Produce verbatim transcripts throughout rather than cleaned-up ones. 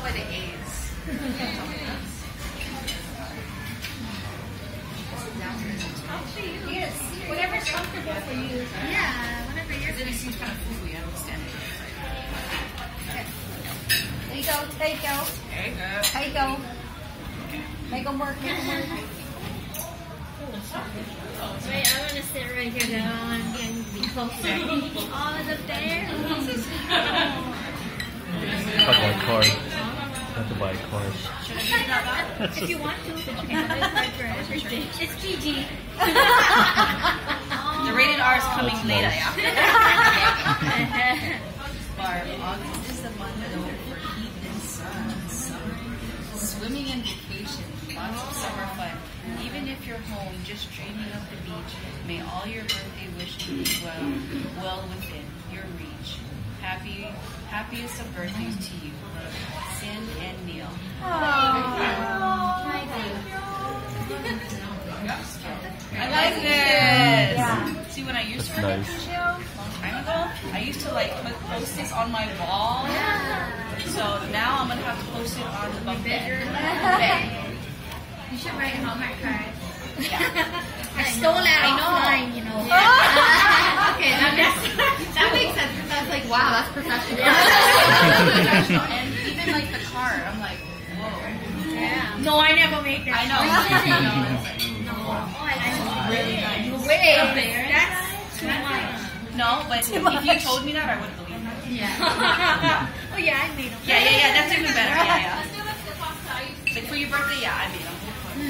by the A's. Yes, whatever's comfortable for you. Yeah, whatever you're doing. It seems kind of foo-y, I understand it. There you go, there you go. There you go. There you go. Make them work, make them work. Wait, I want to sit right here though. I'm getting to be closer. Oh, the bear. Talk about cars. Have to buy cars. If you want to, but you can have it for everything. It's P G. The rated R is coming That's later, nice. yeah. Barb, August is the month known for heat and sun, summer, swimming and vacation, lots of summer fun. Even if you're home just dreaming of the beach, may all your birthday wishes be well, well within your reach. Happy, happiest of birthdays to you, Sin and Neil. I like this. Yeah. See, when I used That's to work nice. at Show a long time ago, I used to like put post this on my wall. So now I'm gonna have to post it on the bunk bed. You should write a Hallmark card. Yeah. I stole it I know. offline, you know. Okay, that makes, that makes sense. Because I was like, wow, that's professional. And even like the card, I'm like, whoa. Yeah. No, I never make that. I know. No. Oh, I like Really nice. Wait, that's too much. No, but if you told me that, I would believe it. Yeah. Oh yeah, I made them. Yeah, yeah, yeah. That's even better. Yeah, yeah. Like for your birthday, yeah, I made them.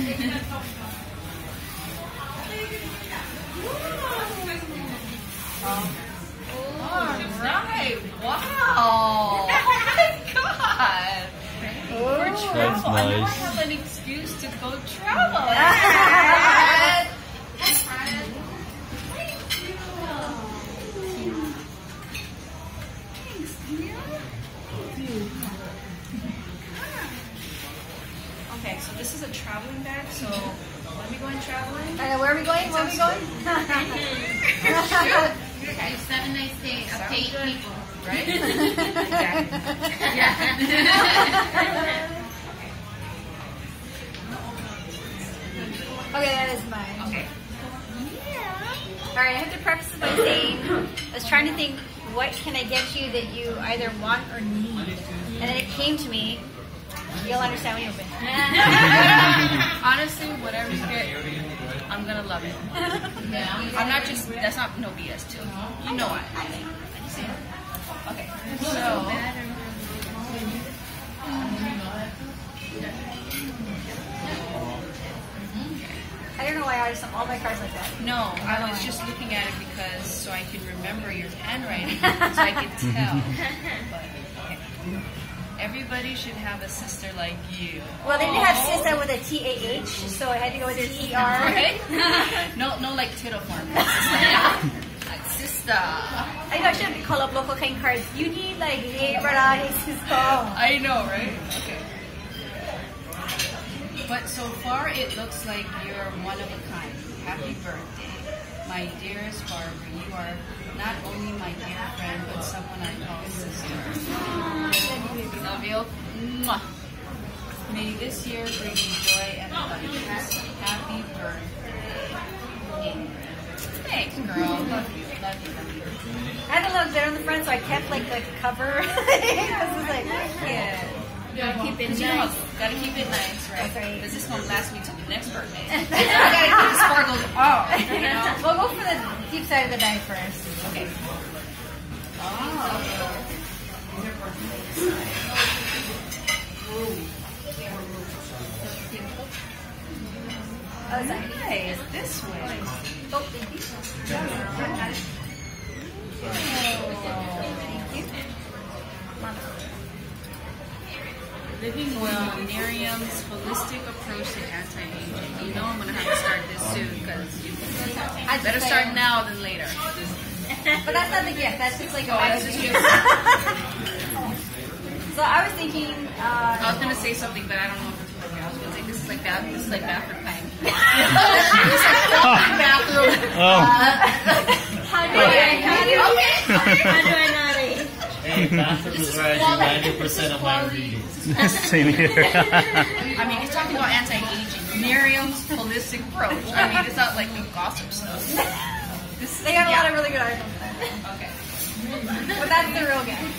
Alright, wow! Oh my god! For travel, I know I nice. have an excuse to go travel. Okay, so this is a traveling bag, so when we going traveling? Uh, where are we going? Where are we going? Okay. Seven nice days of eight people. Right? Exactly. Okay, that is mine. Okay. Alright, I have to preface this by saying, I was trying to think, what can I get you that you either want or need? And then it came to me, you'll understand when you open it. Honestly, whatever you get, I'm gonna love it. Yeah. I'm not just, that's not no B S too. You know I, I think. Okay, so. I don't know why I just all my cards like that. No, I was just looking at it because so I can remember your handwriting, so I can tell. But, okay. Everybody should have a sister like you. Well, they didn't have sister with a T A H, so I had to go with T E R. Right? No, no, like tittle form. Like sister. I know I should call up local kind cards. You need like, hey, brother, hey, sister. I know, right? Okay. But so far, it looks like you're one of a kind. Happy birthday. My dearest Barbara, you are not only my dear friend, but someone I call sister. Love you. Mwah. May this year bring you joy and abundance. Happy birthday. Thanks, girl. Love you. Love you. Love you. I had a little bit on the front, so I kept like the cover. This was like, yeah. Gotta keep it You know, nice. gotta keep it nice, right? That's right. Because this won't last me till the next birthday. I gotta keep the sparkles on, you know? We'll go for the deep side of the bag first. Okay. Oh. Oh, sorry. Nice. This way. Oh, thank you. Thank you. Living well, Miriam's holistic approach to anti-aging. You know I'm gonna have to start this soon because you I better just start say- now than later. But that's not the gift. That's just like a Oh, that's magazine. just So I was thinking, uh, I was gonna say something, but I don't know if it's okay. I was gonna say this is like that. This is like bathroom time. bathroom. Oh, How do I not eat? Okay. How do I not eat? Bathroom is where I do ninety percent of my readings. Same here. I mean, he's talking about anti-aging. Miriam's holistic approach. I mean, it's not like the gossip stuff. This, They got a yeah. lot of really good articles. Okay. But that's the real guy.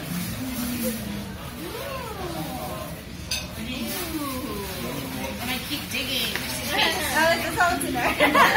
And I keep digging. Oh, that's all it's in there.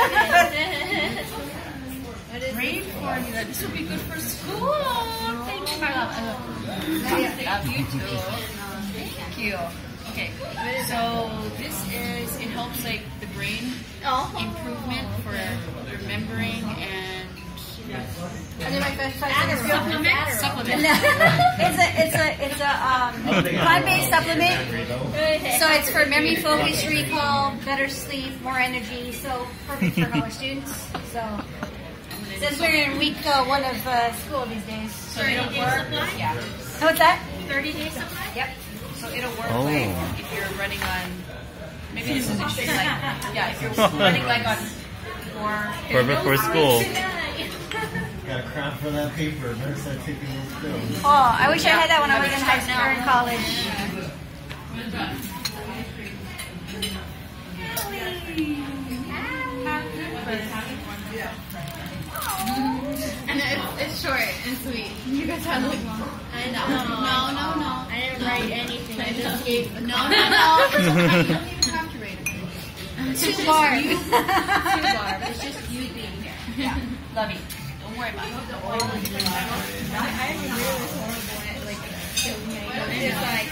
Brain formula. This would be good for school. Thank you. I love you too. Thank you. Okay. So this is, it helps like the brain improvement for remembering and And then my best friend is Supplement. supplement. It's a it's a it's a um, plant-based supplement. So it's for memory, focus, recall, better sleep, more energy. So perfect for college students. So since we're in week uh, one of uh, school these days. So it'll work. Yeah. Oh, what's that? thirty days supply? Yep. So it'll work Oh. like if you're running on, maybe this is extreme, like, yeah, if you're running like on four. Perfect for school. Got a crown for that paper. Better start taking those pills. Oh, I wish I had that when I was in high school or in college. And it's, it's short and sweet. You guys have like long. I know. No, no, no. I didn't write anything. I just gave. No, no, no. You don't even have to rate it. Two bars. Two bars. It's just you being here. Yeah. Love you. Don't worry about it. I agree with horrible at like it's like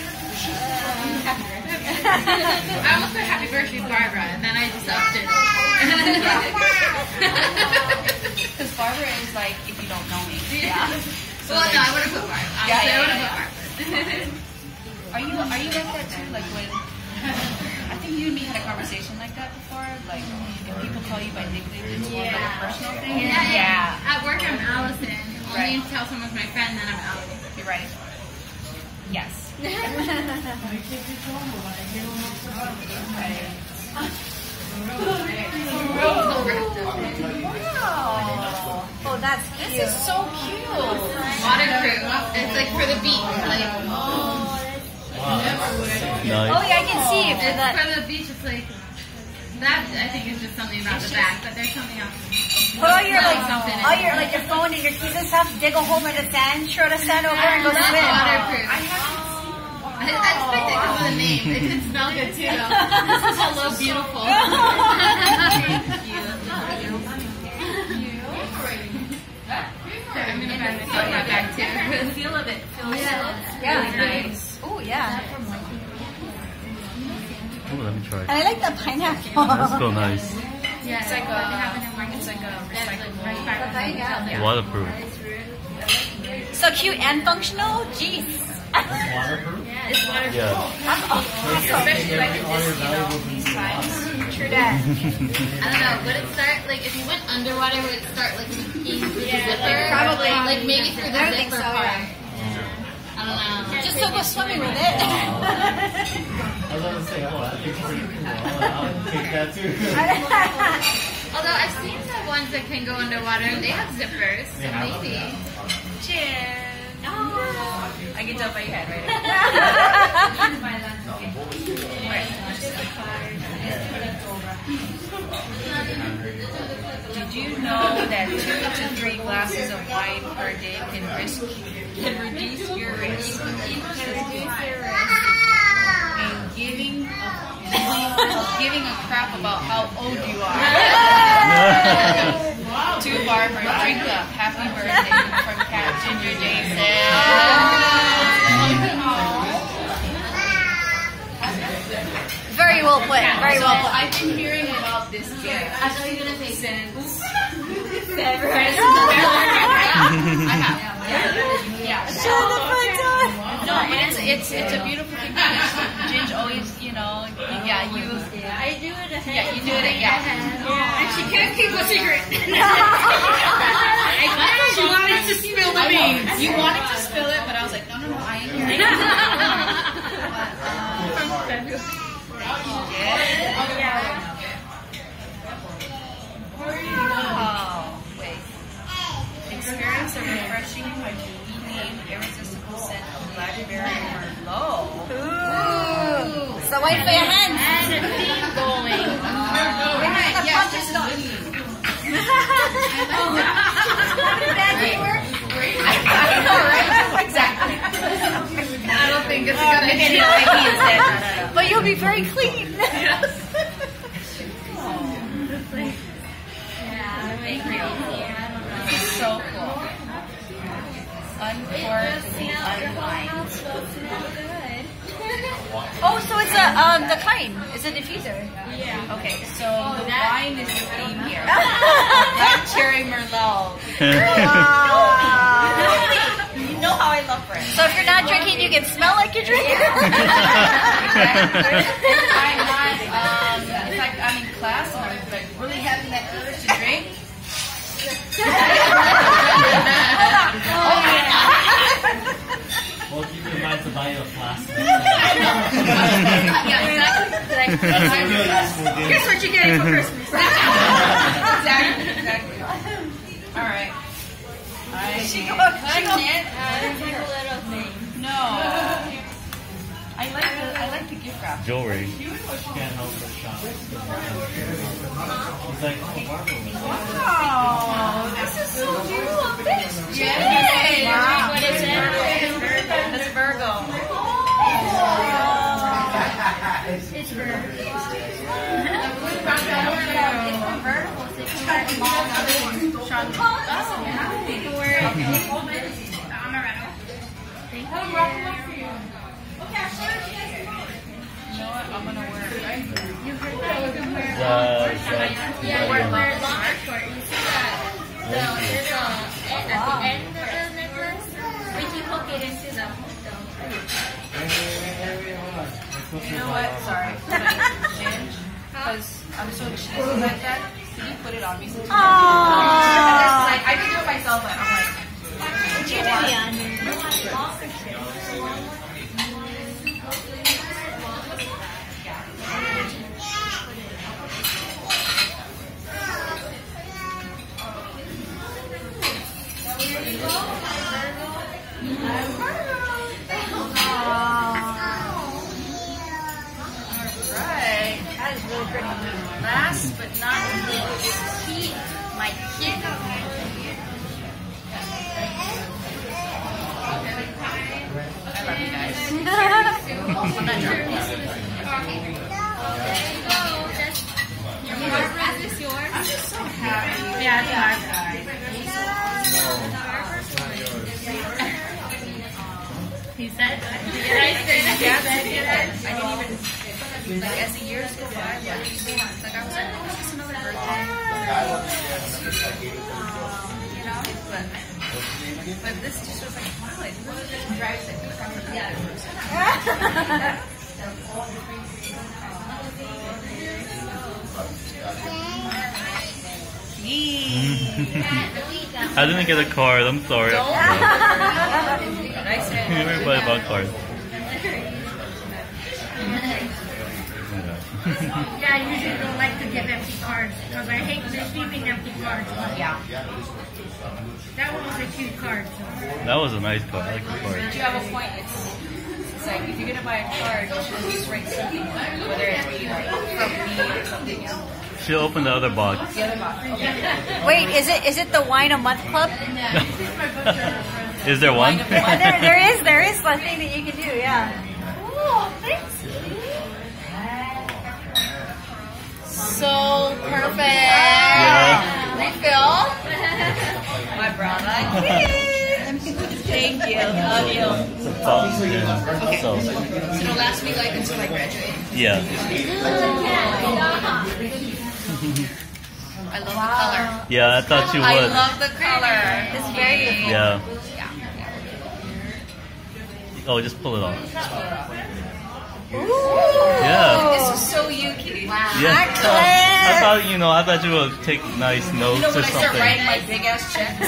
I almost put happy birthday Barbara and then I just upped it. Because Barbara is like, if you don't know me. Yeah. So Well like, no, I would have put Barbara. Yeah, Honestly, yeah, I would yeah, have put Barbara. Are you are you like that too? Like when I think you and me had a conversation like that before. Like if people call you by nickname, it's more like a Yeah. personal thing. Yeah. At work I'm Allison. Only Right. tell someone's my friend then I'm Allison. You're right. Yes. Wow. Oh, that's cute. This is so cute. Waterproof. It's like for the beach. Like Nice. Oh yeah, I can see it for it's that. for the beach. It's like that. I think is just something about the back, but there's something else. Put all your like, Something in all it. your like your phone and your keys and stuff. Dig a hole in the sand, throw the sand over, and go That's swim. waterproof. I, I expect it because of the name. It could smell good too, though. This is hello beautiful. I'm gonna buy this on my bag too. The feel of it feels Yeah. really nice. Oh yeah. Oh, let me try. And I like the pineapple. That's so nice. Yeah, It's like a it's like a recyclable. Waterproof. So cute and functional. Jeez. It's waterproof. It's waterproof. Yeah. Especially like in this, you know, these times. True that. I don't know. Would it start like if you went underwater? Would it start like leaking through the zipper? Probably. Like maybe through the I don't think zipper so, part. yeah. I don't know. Just don't go swimming with it. I was gonna say, oh, that thing's pretty cool. I'll, I'll take that too. Although I've seen the ones that can go underwater, they have zippers. So They have maybe. Cheers. I can tell by your head, right? Did you know that two to three glasses of wine per day can risk can reduce your risk in giving of giving a crap about how old you are? To Barbara, drink up. Happy birthday from Cat Ginger Jason. Very well put. Very So well put. I've been hearing about this gift since Ever. I have. Yeah. Yeah. Shut the front door. No, but it's it's it's a beautiful thing. Ginge always, you know, yeah, you I do it ahead. yeah, you do it, yeah. And she can't keep a secret. She wanted to spill the beans. You wanted to spill it, but I was like, no, no, no, I ain't doing it. Oh, wait. Experience a refreshing, clean, irresistible the white for your hands. And a theme going. Alright, yes, just not Exactly. I don't think it's a good idea. But you'll be very clean. Yeah, Thank you. This is so cool. Uncork, unwind. Oh, so it's a um the kind. It's a diffuser. yeah. Okay, so the wine is the theme here. Black cherry merlot. You know how I love French. So if you're not drinking, you can smell like you're drinking. I'm not, um, it's like I'm in class and I'm like really having that urge to drink. Well, keep in mind to buy you a plastic. Yeah, exactly. That's a really useful gift. Here's what you're getting for Christmas. Exactly, exactly. Alright. I She am goes- cutting she it. Little thing. No. I like the I like the gift wrap. Jewelry. Can't help but shop. He's like, oh, Barbara was Oh, this is so beautiful. Yay! Wow. What is it? It's Virgo. It's Virgo. You know what? I'm gonna wear it, right? The, Yeah, we're we're long short. You see that? The, there's a at the end of the necklace. We can hook it into the You know what? Sorry. Change. Because I'm so cheesy like that. Can you put it on me? Aww. Like, I can do it myself, but I'm like, What'd you do, Leon? right. That is really pretty. Last but not least, Pete, my kid. I love you guys. I'm not sure. Is this yours? I'm just so happy. Yeah, it's ours. He said, did I say that? Yeah, I didn't even, like, as the years go by, what do you think? It's like, I was like, oh, it's just another birthday. You know? But, but this just was like, wow, like, one of the drives that could come from the other person. I didn't get a card. I'm sorry. Don't. I said, Everybody bought cards. Yeah, I usually don't like to give empty cards because I hate receiving empty cards. yeah. That one was a cute card. So. That was a nice card. I like the card. But you have a point. It's, it's like, if you're going to buy a card, you should at least write something, whether it be like from me or something else. She'll open the other box. The other box. Okay. Wait, is it is it the wine a month club? Is there one? Oh, there, there is, there is one thing that you can do, yeah. Oh, thanks. So perfect. Yeah. Refill. My brother. Thank you. Love you. So, yeah. So, So it'll last me like until I graduate. yeah. I love the color. Yeah, I thought you I would. love the color. It's very beautiful. Yeah. Yeah. Oh, just pull it off. Ooh. Yeah. This is so Yuki. Wow. Yeah. Claire. I thought, you know, I thought you would take nice notes You know or when I start something. writing my big ass checks?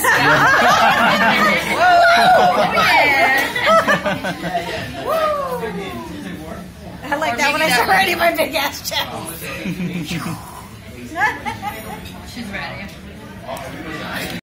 I like that when I start writing my big ass check. She's ready.